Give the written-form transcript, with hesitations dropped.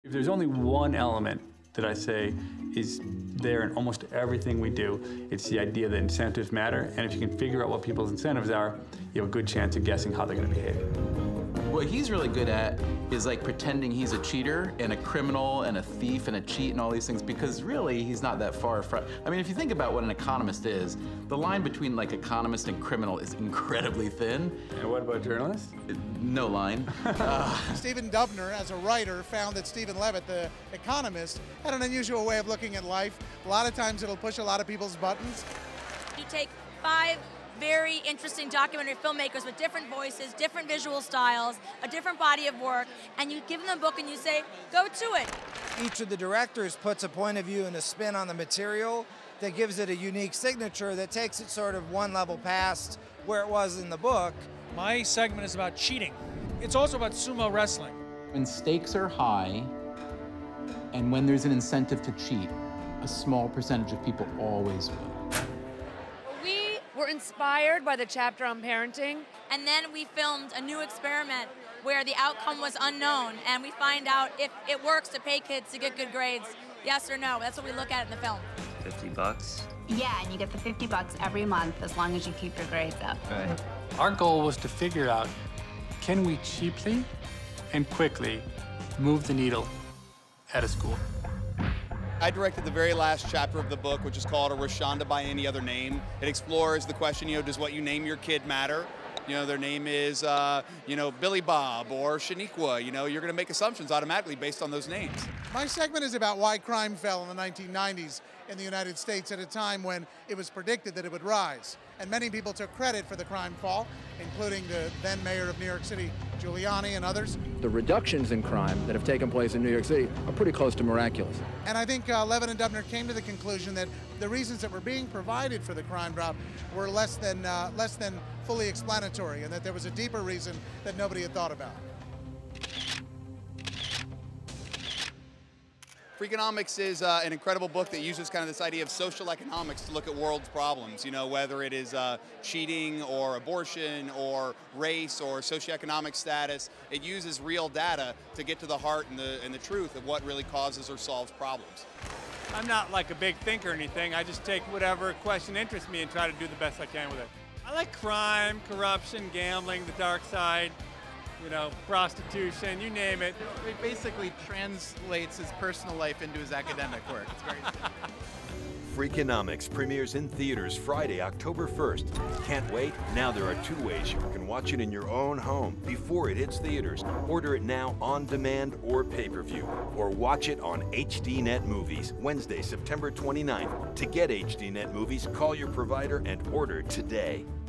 If there's only one element that I say is there in almost everything we do, it's the idea that incentives matter, and if you can figure out what people's incentives are, you have a good chance of guessing how they're going to behave. What he's really good at is like pretending he's a cheater and a criminal and a thief and a cheat and all these things, because really he's not that far from. I mean, if you think about what an economist is, the line between like economist and criminal is incredibly thin. And what about journalists? No line. Stephen Dubner, as a writer, found that Stephen Levitt, the economist, had an unusual way of looking at life. A lot of times it'll push a lot of people's buttons. You take 5 very interesting documentary filmmakers with different voices, different visual styles, a different body of work, and you give them a book and you say, go to it. Each of the directors puts a point of view and a spin on the material that gives it a unique signature that takes it sort of one level past where it was in the book. My segment is about cheating. It's also about sumo wrestling. When stakes are high and when there's an incentive to cheat, a small percentage of people always win. We're inspired by the chapter on parenting. And then we filmed a new experiment where the outcome was unknown, and we find out if it works to pay kids to get good grades, yes or no. That's what we look at in the film. $50? Yeah, and you get the $50 every month as long as you keep your grades up. Right. Our goal was to figure out, can we cheaply and quickly move the needle at a school? I directed the very last chapter of the book, which is called A Rashonda by Any Other Name. It explores the question, does what you name your kid matter? Their name is, Billy Bob or Shaniqua. You're going to make assumptions automatically based on those names. My segment is about why crime fell in the 1990s in the United States at a time when it was predicted that it would rise. And many people took credit for the crime fall, including the then mayor of New York City, Giuliani, and others. The reductions in crime that have taken place in New York City are pretty close to miraculous. And I think Levitt and Dubner came to the conclusion that the reasons that were being provided for the crime drop were less than fully explanatory, and that there was a deeper reason that nobody had thought about. Freakonomics is an incredible book that uses kind of this idea of social economics to look at world's problems, whether it is cheating or abortion or race or socioeconomic status. It uses real data to get to the heart and the truth of what really causes or solves problems. I'm not like a big thinker or anything. I just take whatever question interests me and try to do the best I can with it. I like crime, corruption, gambling, the dark side, prostitution, you name it. It basically translates his personal life into his academic work. It's very Freakonomics premieres in theaters Friday, October 1st. Can't wait? Now there are 2 ways you can watch it in your own home before it hits theaters. Order it now on demand or pay-per-view, or watch it on HDNet Movies Wednesday, September 29th. To get HDNet Movies, call your provider and order today.